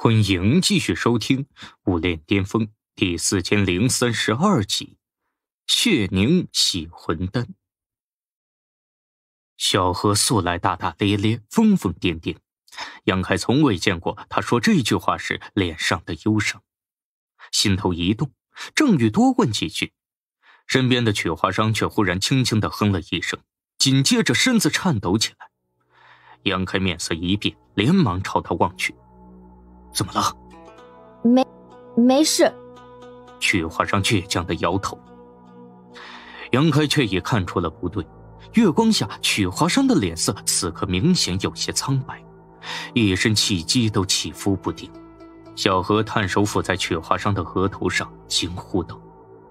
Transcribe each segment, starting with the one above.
欢迎继续收听《武炼巅峰》第4032集《血凝洗魂丹》。小何素来大大咧咧，疯疯癫癫，杨开从未见过他说这句话时脸上的忧伤。心头一动，正欲多问几句，身边的曲华商却忽然轻轻地哼了一声，紧接着身子颤抖起来。杨开面色一变，连忙朝他望去。怎么了？ 没事。 曲华商倔强地摇头。杨开却也看出了不对，月光下曲华商的脸色此刻明显有些苍白，一身气机都起伏不定。小何探手抚在曲华商的额头上，惊呼道：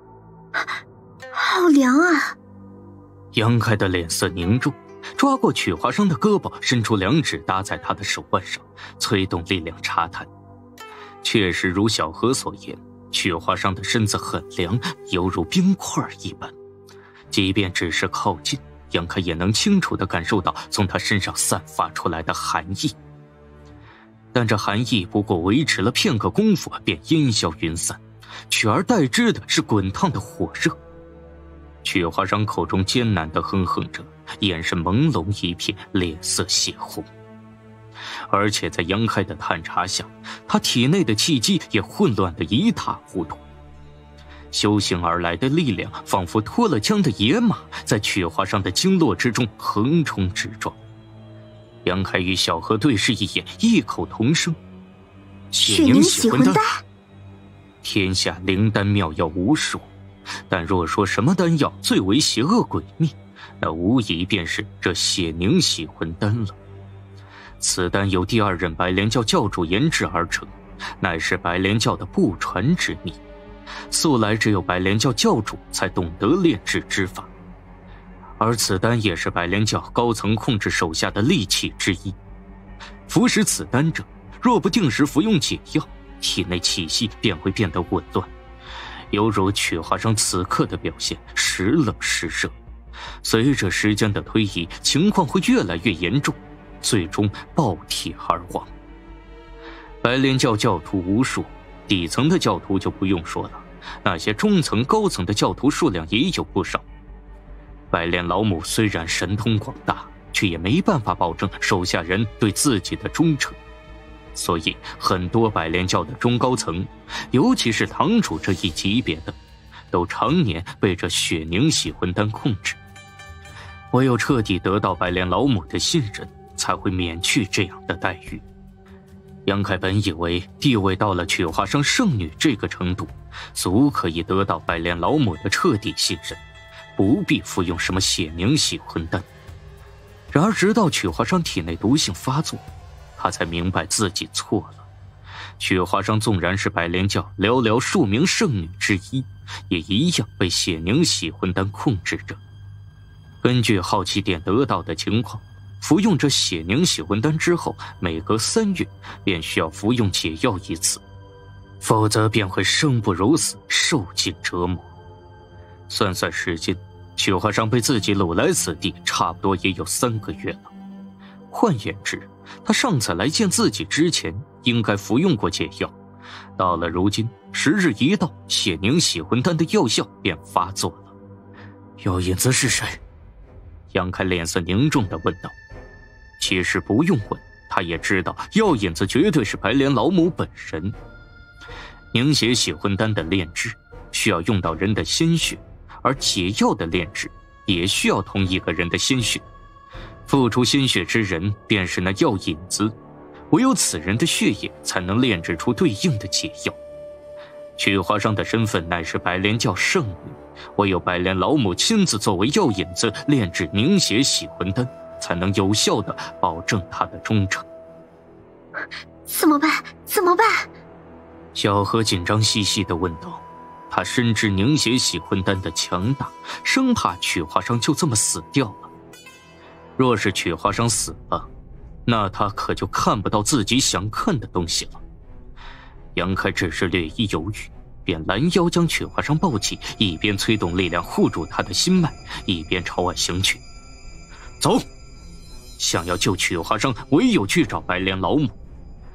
好凉啊！ 杨开的脸色凝重，抓过曲华商的胳膊，伸出两指搭在他的手腕上，催动力量查探。确实如小何所言，曲华商的身子很凉，犹如冰块一般。即便只是靠近，杨开也能清楚地感受到从他身上散发出来的寒意。但这寒意不过维持了片刻功夫，便烟消云散，取而代之的是滚烫的火热。曲华商口中艰难地哼哼着，眼神朦胧一片，脸色血红。而且在杨开的探查下，他体内的气机也混乱得一塌糊涂。修行而来的力量仿佛脱了缰的野马，在曲华商的经络之中横冲直撞。杨开与小何对视一眼，异口同声：血凝洗魂丹。天下灵丹妙药无数，但若说什么丹药最为邪恶诡秘，那无疑便是这血凝洗魂丹了。此丹由第二任白莲教教主研制而成，乃是白莲教的不传之秘，素来只有白莲教教主才懂得炼制之法。而此丹也是白莲教高层控制手下的利器之一。服食此丹者，若不定时服用解药，体内气息便会变得紊乱，犹如曲华商此刻的表现，时冷时热。随着时间的推移，情况会越来越严重，最终爆体而亡。白莲教教徒无数，底层的教徒就不用说了，那些中层高层的教徒数量也有不少。白莲老母虽然神通广大，却也没办法保证手下人对自己的忠诚，所以很多白莲教的中高层，尤其是堂主这一级别的，都常年被这血凝洗魂丹控制。唯有彻底得到白莲老母的信任，才会免去这样的待遇。杨开本以为地位到了曲华商圣女这个程度，足可以得到白莲老母的彻底信任，不必服用什么血凝洗魂丹。然而直到曲华商体内毒性发作，他才明白自己错了。曲华商纵然是白莲教寥寥数名圣女之一，也一样被血凝洗魂丹控制着。根据好奇点得到的情况，服用这血凝洗魂丹之后，每隔3月便需要服用解药一次，否则便会生不如死，受尽折磨。算算时间，曲华商被自己掳来此地差不多也有3个月了。换言之，他上次来见自己之前应该服用过解药，到了如今时日一到，血凝洗魂丹的药效便发作了。药引子是谁？杨开脸色凝重地问道。其实不用问，他也知道药引子绝对是白莲老母本人。凝血洗魂丹的炼制需要用到人的鲜血，而解药的炼制也需要同一个人的鲜血。付出鲜血之人便是那药引子，唯有此人的血液才能炼制出对应的解药。曲华商的身份乃是白莲教圣女，唯有白莲老母亲自作为药引子炼制凝血洗魂丹，才能有效地保证他的忠诚。 怎么办？怎么办？ 小何紧张兮兮地问道。他深知凝血洗魂丹的强大，生怕曲华商就这么死掉了。若是曲华商死了，那他可就看不到自己想看的东西了。杨开只是略一犹豫，便拦腰将曲华商抱起，一边催动力量护住他的心脉，一边朝外行去。走！想要救曲华商，唯有去找白莲老母。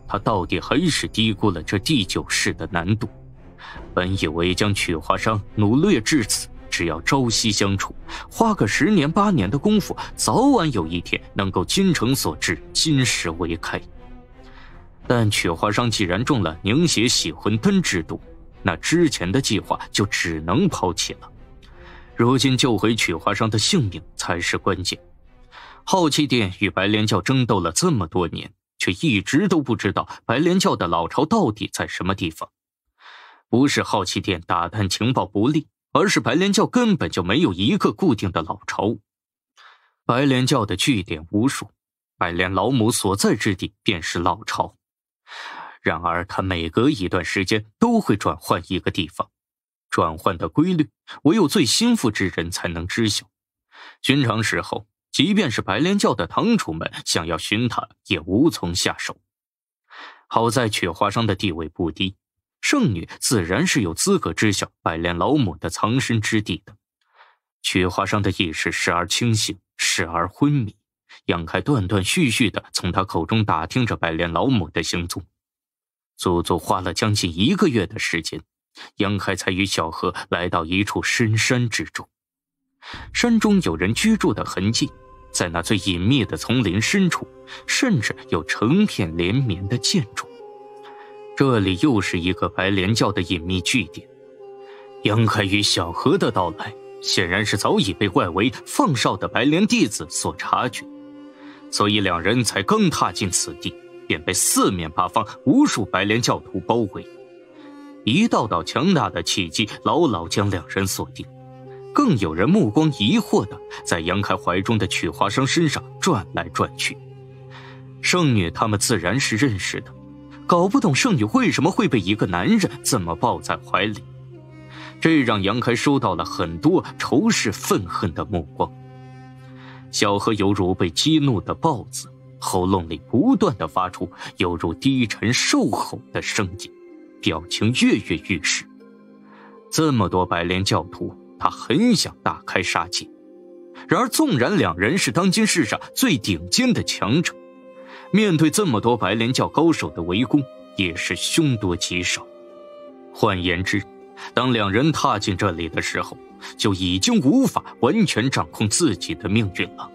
他到底还是低估了这第9式的难度。本以为将曲华商掳掠至此，只要朝夕相处，花个10年8年的功夫，早晚有一天能够精诚所至，金石为开。但曲华商既然中了凝血洗魂丹之毒，那之前的计划就只能抛弃了。如今救回曲华商的性命才是关键。浩气殿与白莲教争斗了这么多年，却一直都不知道白莲教的老巢到底在什么地方。不是浩气殿打探情报不力，而是白莲教根本就没有一个固定的老巢。白莲教的据点无数，白莲老母所在之地便是老巢。然而他每隔一段时间都会转换一个地方，转换的规律唯有最心腹之人才能知晓。寻常时候，即便是白莲教的堂主们想要寻他，也无从下手。好在曲华商的地位不低，圣女自然是有资格知晓白莲老母的藏身之地的。曲华商的意识时而清醒，时而昏迷，杨开断断续续地从他口中打听着白莲老母的行踪。足足花了将近1个月的时间，杨开才与小何来到一处深山之中。山中有人居住的痕迹，在那最隐秘的丛林深处，甚至有成片连绵的建筑。这里又是一个白莲教的隐秘据点。杨开与小何的到来，显然是早已被外围放哨的白莲弟子所察觉，所以两人才刚踏进此地，便被四面八方无数白莲教徒包围。一道道强大的气机牢牢将两人锁定，更有人目光疑惑地在杨开怀中的曲华商身上转来转去。圣女他们自然是认识的，搞不懂圣女为什么会被一个男人这么抱在怀里，这让杨开收到了很多仇视愤恨的目光。小何犹如被激怒的豹子，喉咙里不断地发出犹如低沉兽吼的声音，表情跃跃欲试。这么多白莲教徒，他很想大开杀戒。然而纵然两人是当今世上最顶尖的强者，面对这么多白莲教高手的围攻，也是凶多吉少。换言之，当两人踏进这里的时候，就已经无法完全掌控自己的命运了。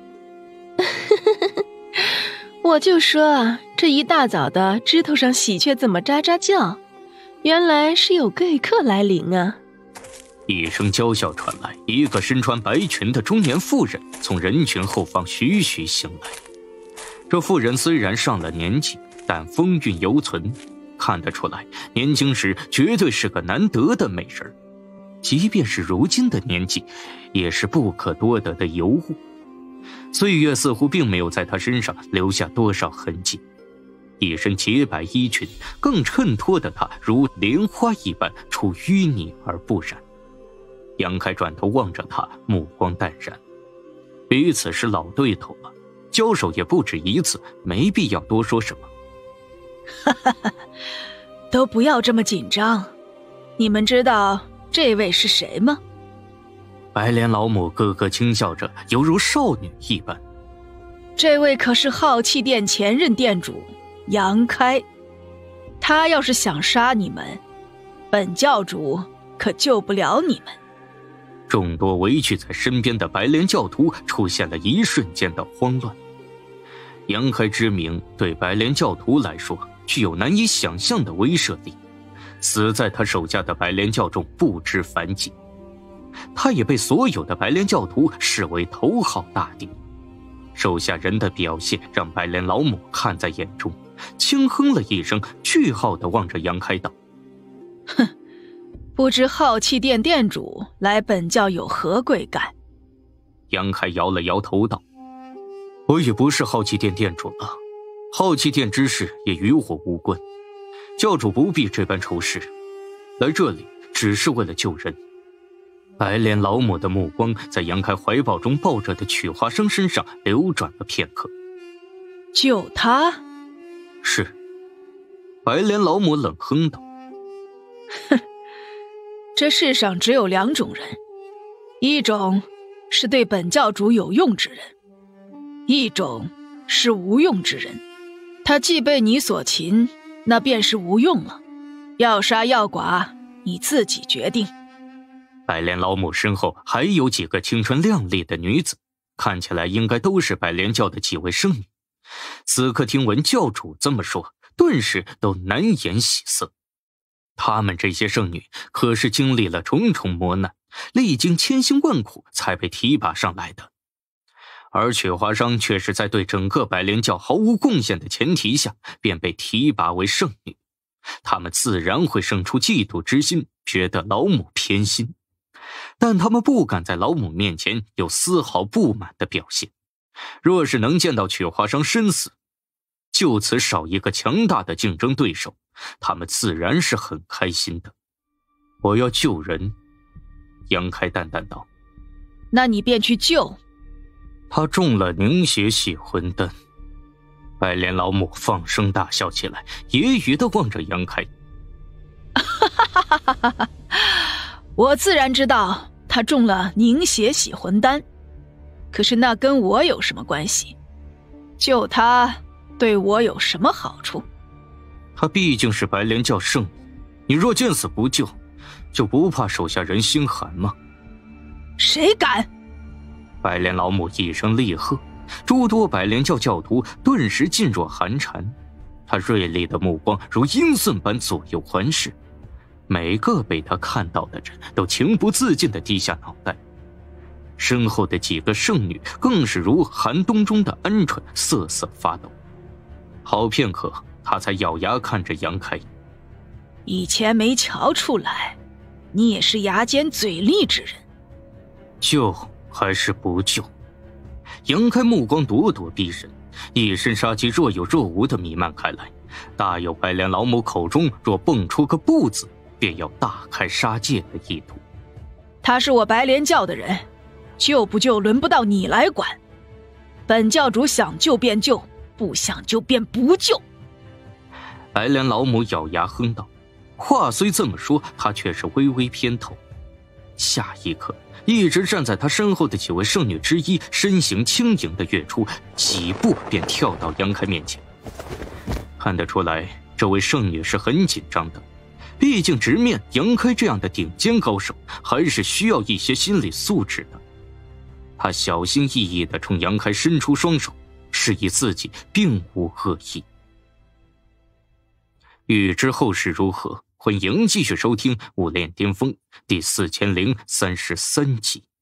我就说啊，这一大早的枝头上喜鹊怎么喳喳叫？原来是有贵客来临啊！ 一声娇笑传来，一个身穿白裙的中年妇人从人群后方徐徐行来。这妇人虽然上了年纪，但风韵犹存，看得出来年轻时绝对是个难得的美人，即便是如今的年纪，也是不可多得的尤物。岁月似乎并没有在她身上留下多少痕迹，一身洁白衣裙更衬托得她如莲花一般出淤泥而不染。杨开转头望着她，目光淡然。彼此是老对头了，交手也不止一次，没必要多说什么。 哈哈，都不要这么紧张。你们知道这位是谁吗？ 白莲老母咯咯轻笑着，犹如少女一般。 这位可是浩气殿前任殿主杨开，他要是想杀你们，本教主可救不了你们。 众多围聚在身边的白莲教徒出现了一瞬间的慌乱。杨开之名对白莲教徒来说具有难以想象的威慑力，死在他手下的白莲教众不知凡几。他也被所有的白莲教徒视为头号大敌。手下人的表现让白莲老母看在眼中，轻哼了一声，句号地望着杨开道： 哼，不知浩气殿殿主来本教有何贵干？ 杨开摇了摇头道：我也不是浩气殿殿主了，浩气殿之事也与我无关，教主不必这般仇视，来这里只是为了救人。白莲老母的目光在杨开怀抱中抱着的曲华生身上流转了片刻。 救他？ 是。白莲老母冷哼道： 哼，这世上只有2种人，一种是对本教主有用之人，一种是无用之人。他既被你所擒， 那便是无用了。要杀要剐，你自己决定。 白莲老母身后还有几个青春靓丽的女子，看起来应该都是白莲教的几位圣女。此刻听闻教主这么说，顿时都难掩喜色。她们这些圣女可是经历了重重磨难，历经千辛万苦才被提拔上来的，而曲华商却是在对整个白莲教毫无贡献的前提下便被提拔为圣女。他们自然会生出嫉妒之心，觉得老母偏心，但他们不敢在老母面前有丝毫不满的表现。若是能见到曲华商身死，就此少一个强大的竞争对手，他们自然是很开心的。我要救人，杨开淡淡道。 那你便去救。 他中了凝血洗魂丹。白莲老母放声大笑起来，揶揄地望着杨开。 我自然知道他中了凝血洗魂丹，可是那跟我有什么关系？救他对我有什么好处？ 他毕竟是白莲教圣女，你若见死不救，就不怕手下人心寒吗？ 谁敢！ 白莲老母一声厉喝，诸多白莲教教徒顿时噤若寒蝉。他锐利的目光如鹰隼般左右环视，每个被他看到的人都情不自禁地低下脑袋。身后的几个圣女更是如寒冬中的鹌鹑，瑟瑟发抖。好片刻，他才咬牙看着杨开。 以前没瞧出来，你也是牙尖嘴利之人。 救还是不救？杨开目光咄咄逼人，一身杀气若有若无地弥漫开来，大有白莲老母口中若蹦出个不字，便要大开杀戒的意图。 他是我白莲教的人，救不救轮不到你来管。本教主想救便救，不想救便不救。 白莲老母咬牙哼道，话虽这么说，她却是微微偏头。下一刻，一直站在他身后的几位圣女之一身形轻盈地跃出，几步便跳到杨开面前。看得出来，这位圣女是很紧张的，毕竟直面杨开这样的顶尖高手，还是需要一些心理素质的。他小心翼翼地冲杨开伸出双手，示意自己并无恶意。欲知后事如何，欢迎继续收听《武炼巅峰》第4033集。